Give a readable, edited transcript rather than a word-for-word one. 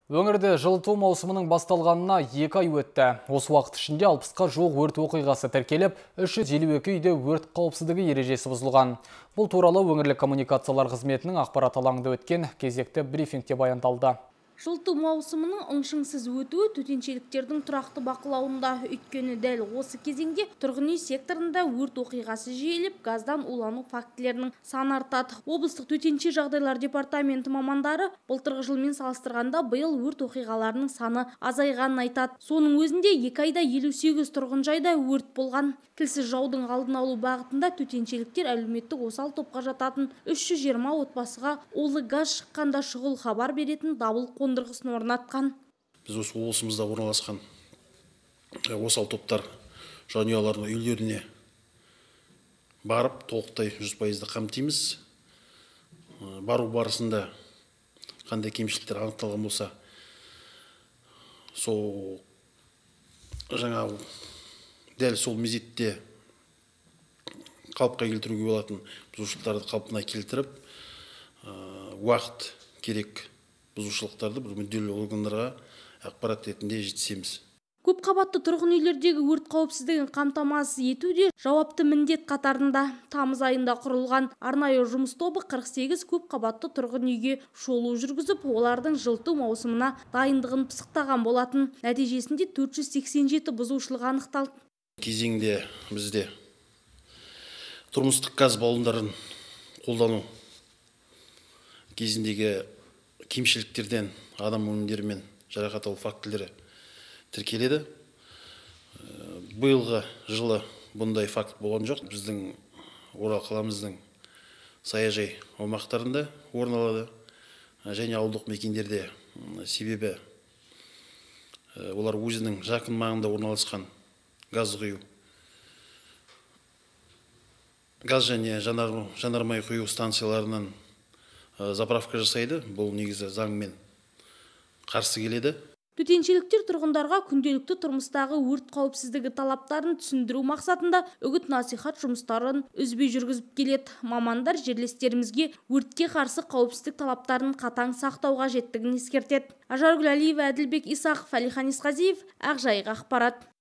Өңірде жылыту маусымының басталғанына 2 ай өтті. Осы уақыт ішінде 60-қа жуық өрт оқиғасы тіркеліп, 352 үйде өрт қауіпсіздігі ережесі бұзылған. Бұл туралы өңірлік коммуникациялар қызметінің ақпарат алаңында өткен кезекті брифингте баяндалды. Жылыту маусымының ыңшыңсыз өтуі төтеншеліктердің тұрақты бақылауында. Өйткені дәл осы кезеңде тұрғын үй секторында өрт оқиғасы жиілеп, газдан улану фактілерінің саны артады. Облыстық төтенше жағдайлар департаменті мамандары былтырғы жылмен салыстырғанда биыл өрт оқиғаларының саны азайғанын айтады. Соның өзінде 2 айда 58 тұрғын жайда өрт болған. Тілсіз жаудың алдын алу бағытында төтеншеліктер әлеуметтік осал топқа жататын 320 отбасыға улы газ шыққанда шұғыл хабар беретін дабыл қондырғысын орнатқан. Біз осы облысымызда орналасқан осал топтар жанұяларының үйлеріне барып толықтай 100% қамтимыз. Бару барысында қандай кемшіліктер анықталған болса, сол дәл сол мезетте қалыпқа келтіруге болатын бұзушылықтарды қалпына келтіріп, уақыт керек бұзушылықтарды бір мүдделі органдарға ақпарат ретінде жеткіземіз. Көп қабатты тұрғын үйлердегі өрт қауіпсіздігін қамтамасыз ету де жауапты міндет қатарында. Тамыз айында құрылған арнайы жұмыс тобы 48 көп қабатты тұрғын үйге шолу жүргізіп, олардың жылыту маусымына дайындығын пысықтаған болатын. Нәтижесінде 487 бұзушылық анықталды. Кезеңде бізде тұрмыстық газ баллондарын қолдану кезіндегі кемшіліктерден адам өлімдері мен жарақат алу фактілері тіркеледі. Биылғы жылы бұндай факт болған жоқ. Біздің Орал қаламыздың саяжай аумақтарында орын алады және ауылдық мекендерде, себебі олар өзінің жақын маңында орналасқан газ және жанармай құю станцияларынан заправка жасайды. Бұл негізі заңмен қарсы келеді. Төтеншеліктер тұрғындарға күнделікті тұрмыстағы өрт қауіпсіздігі талаптарын түсіндіру мақсатында үгіт-насихат жұмыстарын үзбей жүргізіп келеді. Мамандар жерлестерімізге өртке қарсы қауіпсіздік талаптарын қатаң сақтау қажеттігін ескертеді. Ажаргүл Алиева, Әділбек Исақов, Әлихан Исқазиев, Ақжайық ақпарат.